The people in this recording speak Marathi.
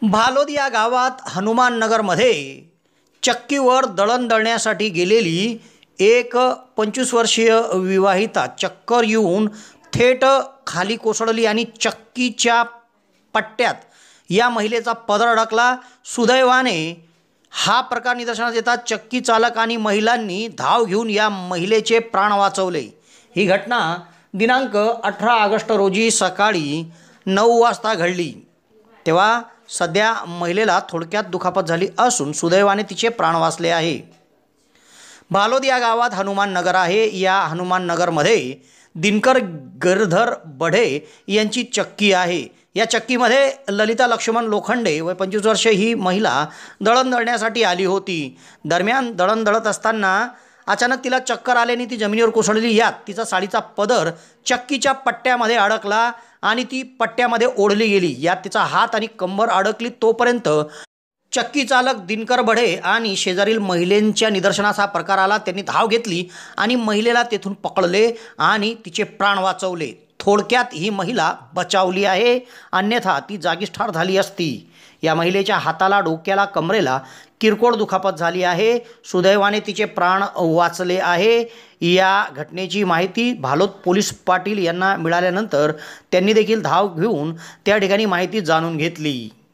भालोद या गावात हनुमान नगरमध्ये चक्कीवर दळण दळण्यासाठी गेलेली एक 25 वर्षीय विवाहिता चक्कर येऊन थेट खाली कोसळली आणि चक्कीच्या पट्ट्यात या महिलेचा पदर अडकला। सुदैवाने हा प्रकार निदर्शनास येतात चक्की चालक आणि महिलांनी धाव घेऊन या महिलेचे प्राण वाचवले। ही घटना दिनांक 18 ऑगस्ट रोजी सकाळी 9 वाजता घडली। तेव्हा सध्या महिलेला थोडक्यात दुखापत झाली असून सुदैवाने तिचे प्राण वाचले आहे। भालोद या गावात हनुमान नगर आहे। या हनुमान नगरमध्ये दिनकर गिरधर बढे यांची चक्की आहे। या चक्कीमध्ये ललिता लक्ष्मण लोखंडे व 25 वर्षे ही महिला दळण दळण्यासाठी आली होती। दरम्यान दळण दळत असताना अचानक तिला चक्कर आल्याने ती जमिनीवर कोसळली। यात तिचा साडीचा पदर चक्कीच्या पट्ट्यामध्ये अडकला आणि ती पट्ट्यामध्ये ओढली गेली। यात तिचा हात आणि कंबर अडकली। तोपर्यंत चक्की चालक दिनकर बढे आणि शेजारील महिलेच्या निदर्शनास हा प्रकार आला। त्यांनी धाव घेतली आणि महिलेला तेथून पकडले आणि तिचे प्राण वाचवले। थोडक्यात ही महिला बचावली आहे, अन्यथा ती जागीच ठार झाली असती। या महिलेच्या हाताला, डोक्याला, कमरेला किरकोळ दुखापत झाली आहे। सुदैवाने तिचे प्राण वाचले आहे। या घटनेची माहिती भालोद पोलीस पाटील यांना मिळाल्यानंतर त्यांनी देखील धाव घेऊन त्या ठिकाणी माहिती जाणून घेतली।